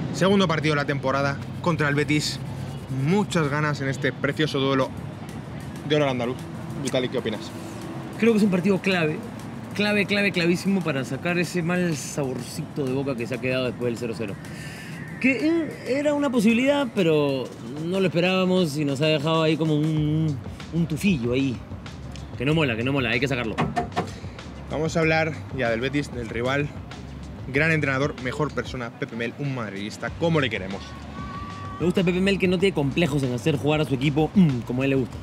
Segundo partido de la temporada contra el Betis. Muchas ganas en este precioso duelo de oro andaluz. Vitali, ¿qué opinas? Creo que es un partido clave. Clavísimo para sacar ese mal saborcito de boca que se ha quedado después del 0-0. Que era una posibilidad, pero no lo esperábamos y nos ha dejado ahí como un tufillo ahí. Que no mola, hay que sacarlo. Vamos a hablar ya del Betis, del rival. Gran entrenador, mejor persona, Pepe Mel, un madridista. ¿Cómo le queremos? Me gusta Pepe Mel, que no tiene complejos en hacer jugar a su equipo como a él le gusta.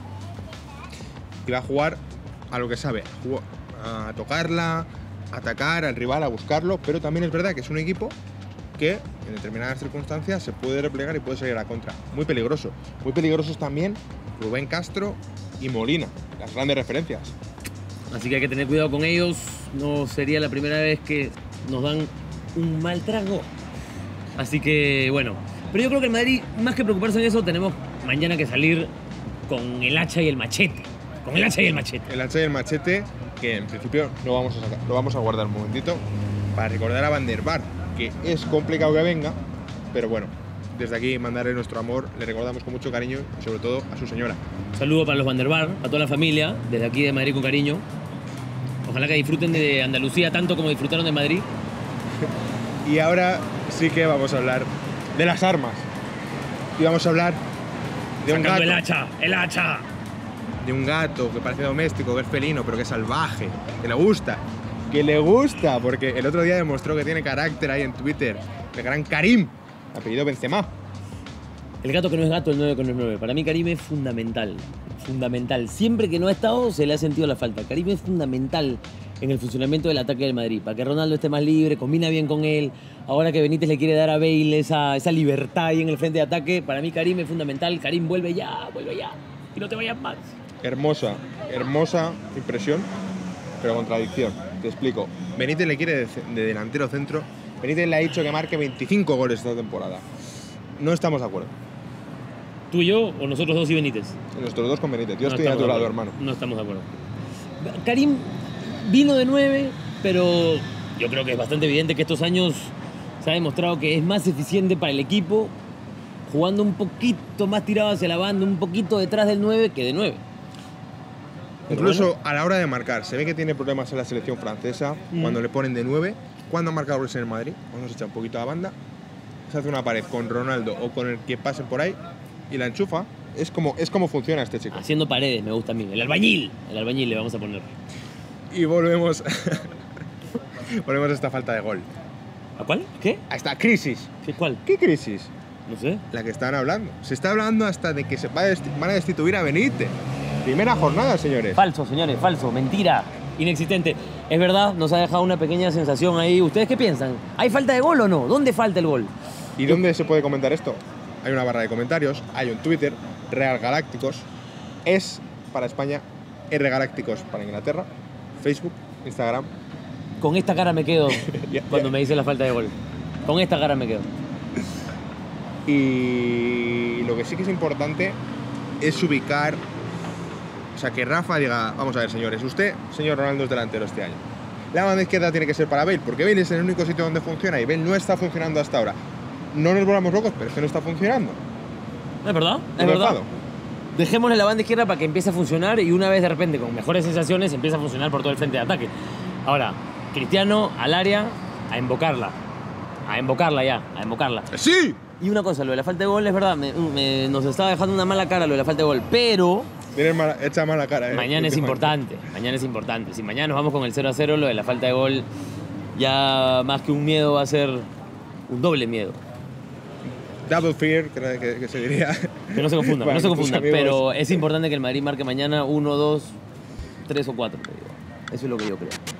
Y va a jugar a lo que sabe, a tocarla, a atacar al rival, a buscarlo, pero también es verdad que es un equipo que en determinadas circunstancias se puede replegar y puede salir a la contra. Muy peligroso. Muy peligrosos también Rubén Castro y Molina, las grandes referencias. Así que hay que tener cuidado con ellos. No sería la primera vez que nos dan un mal trago. Así que, bueno. Pero yo creo que el Madrid, más que preocuparse en eso, tenemos mañana que salir con el hacha y el machete. Con el hacha y el machete. El hacha y el machete, que en principio no vamos a sacar. Lo vamos a guardar un momentito para recordar a Van der Vaart, que es complicado que venga, pero bueno, desde aquí mandarle nuestro amor, le recordamos con mucho cariño y sobre todo a su señora. Un saludo para los Van der Vaart, a toda la familia, desde aquí de Madrid con cariño. Ojalá que disfruten de Andalucía tanto como disfrutaron de Madrid. Y ahora sí que vamos a hablar de las armas. Y vamos a hablar de un gato. El hacha. De un gato que parece doméstico, que es felino, pero que es salvaje, que le gusta. Que le gusta, porque el otro día demostró que tiene carácter ahí en Twitter. El gran Karim, apellido Benzema. El gato que no es gato, el 9 que no es 9. Para mí Karim es fundamental. Fundamental. Siempre que no ha estado, se le ha sentido la falta. Karim es fundamental en el funcionamiento del ataque del Madrid. Para que Ronaldo esté más libre, combina bien con él. Ahora que Benítez le quiere dar a Bale esa libertad ahí en el frente de ataque, para mí Karim es fundamental. Karim, vuelve ya. Y no te vayas más. Hermosa impresión, pero contradicción. Te explico. Benítez le quiere de delantero centro. Benítez le ha dicho que marque 25 goles esta temporada. No estamos de acuerdo. ¿Tú y yo o nosotros dos y Benítez? Nosotros dos con Benítez. Yo estoy a tu lado, hermano. No estamos de acuerdo. Karim vino de 9, pero yo creo que es bastante evidente que estos años se ha demostrado que es más eficiente para el equipo jugando un poquito más tirado hacia la banda, un poquito detrás del 9 que de 9. Incluso bueno, a la hora de marcar, se ve que tiene problemas en la selección francesa cuando le ponen de 9. Cuando ha marcado goles en el Madrid, cuando se echa un poquito a la banda, se hace una pared con Ronaldo o con el que pasen por ahí y la enchufa. Es como funciona este chico. Haciendo paredes, me gusta a mí. El albañil le vamos a poner. Y volvemos a esta falta de gol. ¿A cuál? ¿Qué? A esta crisis. ¿Cuál? ¿Qué crisis? No sé. La que están hablando. Se está hablando hasta de que van a destituir a Benítez. Primera jornada, señores. Falso, señores, falso. Mentira. Inexistente. Es verdad, nos ha dejado una pequeña sensación ahí. ¿Ustedes qué piensan? ¿Hay falta de gol o no? ¿Dónde falta el gol? ¿Y dónde se puede comentar esto? Hay una barra de comentarios, hay un Twitter, Real Galácticos, es para España, R Galácticos para Inglaterra, Facebook, Instagram. Con esta cara me quedo cuando me dice la falta de gol. Con esta cara me quedo. Y lo que sí que es importante es ubicar, o sea, que Rafa diga, vamos a ver, señores, usted, señor Ronaldo, es delantero este año. La banda izquierda tiene que ser para Bale, porque Bale es el único sitio donde funciona y Bale no está funcionando hasta ahora. No nos volvamos locos, pero es que no está funcionando. ¿Es verdad? Es verdad. Dejémosle la banda izquierda para que empiece a funcionar y una vez de repente, con mejores sensaciones, empieza a funcionar por todo el frente de ataque. Ahora, Cristiano al área, a invocarla. A invocarla ya, a invocarla. ¡Sí! Y una cosa, lo de la falta de gol es verdad, nos estaba dejando una mala cara lo de la falta de gol, pero... Echa mala cara, Mañana es importante, Si mañana nos vamos con el 0-0, lo de la falta de gol ya más que un miedo va a ser un doble miedo. Double fear, que se diría. Que no se confundan, Bueno, no se confundan, amigos... pero es importante que el Madrid marque mañana 1, 2, 3 o 4. Eso es lo que yo creo.